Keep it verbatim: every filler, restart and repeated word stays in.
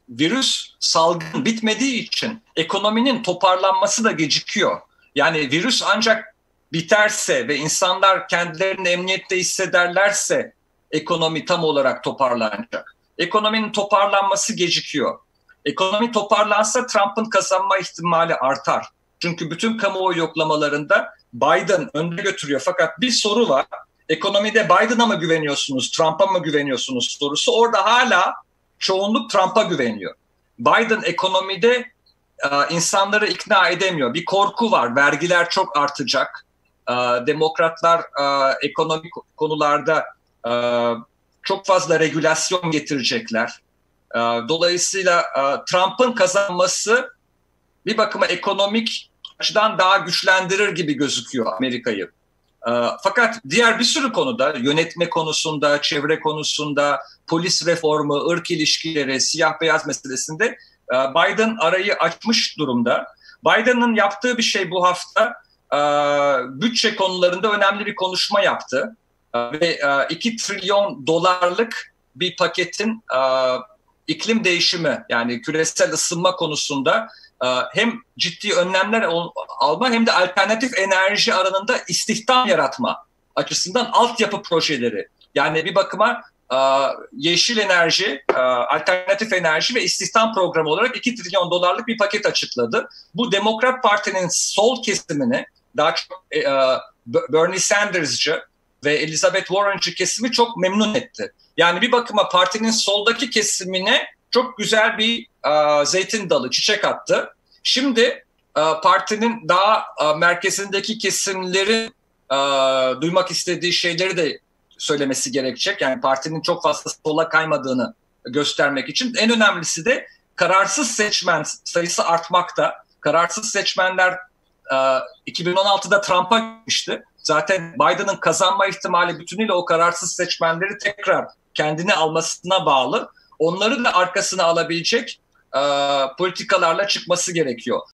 virüs salgın bitmediği için ekonominin toparlanması da gecikiyor. Yani virüs ancak biterse ve insanlar kendilerini emniyette hissederlerse ekonomi tam olarak toparlanacak. Ekonominin toparlanması gecikiyor. Ekonomi toparlansa Trump'ın kazanma ihtimali artar. Çünkü bütün kamuoyu yoklamalarında Biden önde götürüyor. Fakat bir soru var. Ekonomide Biden'a mı güveniyorsunuz, Trump'a mı güveniyorsunuz sorusu. Orada hala çoğunluk Trump'a güveniyor. Biden ekonomide e, insanları ikna edemiyor. Bir korku var. Vergiler çok artacak. E, demokratlar e, ekonomik konularda e, çok fazla regülasyon getirecekler. E, dolayısıyla e, Trump'ın kazanması bir bakıma ekonomik açıdan daha güçlendirir gibi gözüküyor Amerika'yı. E, fakat diğer bir sürü konuda, yönetme konusunda, çevre konusunda, polis reformu, ırk ilişkileri, siyah beyaz meselesinde e, Biden arayı açmış durumda. Biden'ın yaptığı bir şey bu hafta e, bütçe konularında önemli bir konuşma yaptı. E, ve e, iki trilyon dolarlık bir paketin e, iklim değişimi, yani küresel ısınma konusunda hem ciddi önlemler alma hem de alternatif enerji alanında istihdam yaratma açısından altyapı projeleri. Yani bir bakıma yeşil enerji, alternatif enerji ve istihdam programı olarak iki trilyon dolarlık bir paket açıkladı. Bu Demokrat Parti'nin sol kesimini, daha çok Bernie Sanders'cı ve Elizabeth Warren'cı kesimi çok memnun etti. Yani bir bakıma partinin soldaki kesimine çok güzel bir e, zeytin dalı, çiçek attı. Şimdi e, partinin daha e, merkezindeki kesimlerin e, duymak istediği şeyleri de söylemesi gerekecek. Yani partinin çok fazla sola kaymadığını göstermek için. En önemlisi de kararsız seçmen sayısı artmakta. Kararsız seçmenler e, iki bin on altıda Trump'a gitmişti. Zaten Biden'ın kazanma ihtimali bütünüyle o kararsız seçmenleri tekrar kendine almasına bağlı. Onları da arkasına alabilecek e, politikalarla çıkması gerekiyor.